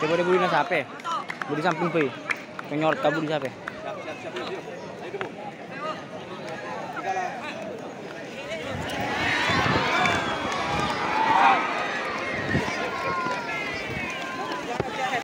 Coba dia budi na sape. Budi samping pe. Penyorot kabur di sape. Siap. Ayo dulu.